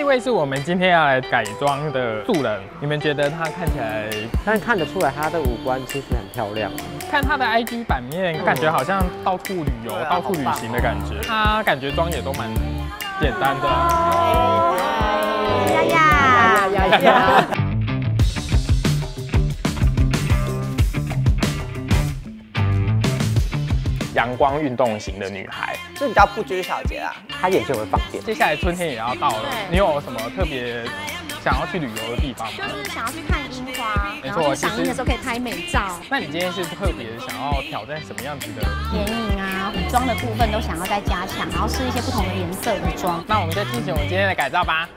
位是我们今天要来改装的素人，你们觉得他看起来？ 但看得出来他的五官其实很漂亮。 看他的 IG 版面，感觉好像到处旅游、到处旅行的感觉。他感觉妆也都蛮简单的。呀！阳光运动型的女孩， 是比较不拘小节啦。 她眼睛会放电。 接下来春天也要到了，你有什么特别想要去旅游的地方吗？ 就是想要去看樱花，然后赏樱的时候可以拍美照。 那你今天是特别想要挑战什么样子的？ 眼影啊、服装的部分都想要再加强，然后试一些不同的颜色的妆。 那我们就进行我们今天的改造吧。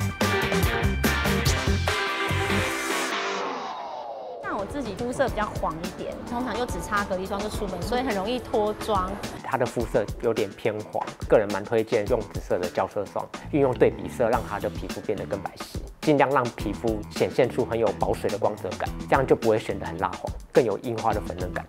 我自己肤色比较黄一点，通常就只擦隔离霜就出门，所以很容易脱妆。 她的肤色有点偏黄，个人蛮推荐用紫色的胶色霜，运用对比色让她的皮肤变得更白皙，尽量让皮肤显现出很有保水的光泽感，这样就不会显得很蜡黄，更有樱花的粉嫩感。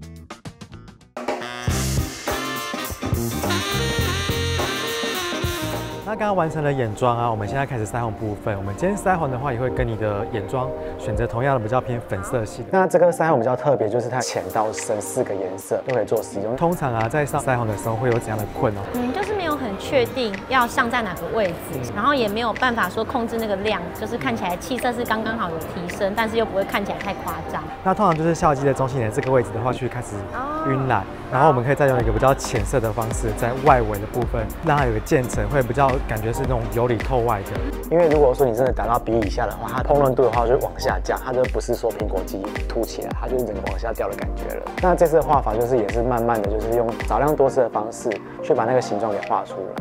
那刚刚完成了眼妆啊，我们现在开始腮红部分。我们今天腮红的话，也会跟你的眼妆选择同样的比较偏粉色系。 那这个腮红比较特别，就是它浅到深4个颜色都可以做使用。 通常啊，在上腮红的时候会有怎样的困扰？ 就是没有很确定要上在哪个位置，然后也没有办法说控制那个量，就是看起来气色是刚刚好有提升，但是又不会看起来太夸张。 那通常就是笑肌的中心点这个位置的话，去开始晕染，然后我们可以再用一个比较浅色的方式，在外围的部分让它有个渐层，会比较感觉是那种由里透外的。 因为如果说你真的达到鼻以下的话，它烹饪度的话就往下降，它就不是说苹果肌凸起来，它就是整个往下掉的感觉了。那这次的画法就是也是慢慢的，就是用少量多次的方式去把那个形状给画出来。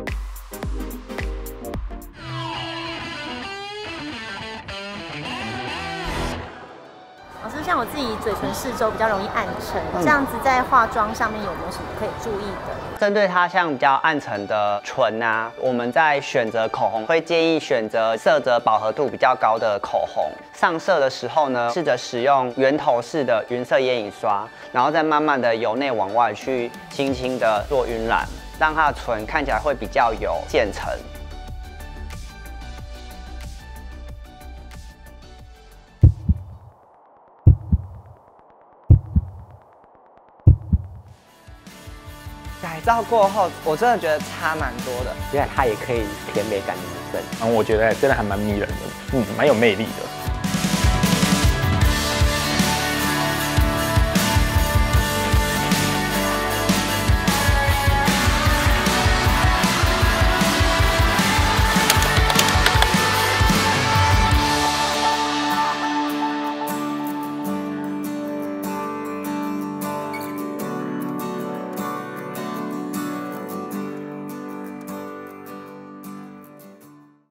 老师，像我自己嘴唇四周比较容易暗沉，这样子在化妆上面有没有什么可以注意的？ 针对它像比较暗沉的唇啊，我们在选择口红会建议选择色泽饱和度比较高的口红。上色的时候呢，试着使用圆头式的匀色眼影刷，然后再慢慢的由内往外去轻轻的做晕染，让它的唇看起来会比较有渐层。改造过后，我真的觉得差蛮多的。 原来它也可以甜美感女生。 我觉得真的还蛮迷人的，蛮有魅力的。